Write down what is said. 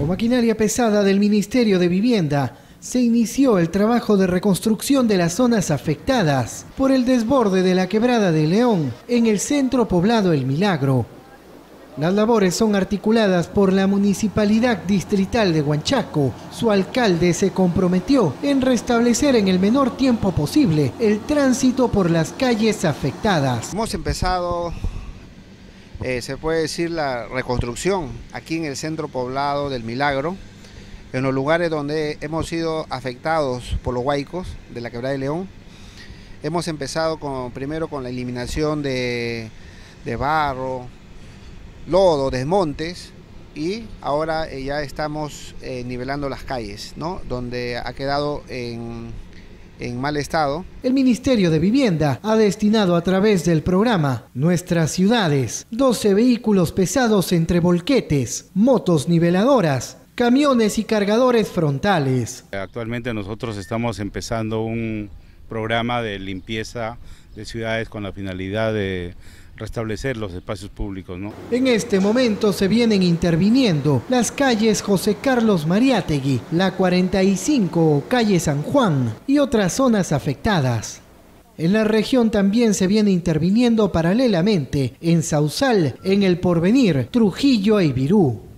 Con maquinaria pesada del Ministerio de Vivienda, se inició el trabajo de reconstrucción de las zonas afectadas por el desborde de la Quebrada de León en el centro poblado El Milagro. Las labores son articuladas por la Municipalidad Distrital de Huanchaco. Su alcalde se comprometió en restablecer en el menor tiempo posible el tránsito por las calles afectadas. Hemos empezado, se puede decir, la reconstrucción aquí en el centro poblado del Milagro, en los lugares donde hemos sido afectados por los huaicos de la Quebrada de León. Hemos empezado primero con la eliminación de barro, lodo, desmontes, y ahora ya estamos nivelando las calles, ¿no? Donde ha quedado en mal estado. El Ministerio de Vivienda ha destinado a través del programa Nuestras Ciudades 12 vehículos pesados entre volquetes, motos niveladoras, camiones y cargadores frontales. Actualmente nosotros estamos empezando un programa de limpieza de ciudades con la finalidad de restablecer los espacios públicos, ¿no? En este momento se vienen interviniendo las calles José Carlos Mariátegui, la 45, calle San Juan y otras zonas afectadas. En la región también se viene interviniendo paralelamente en Sausal, en El Porvenir, Trujillo e Ibirú.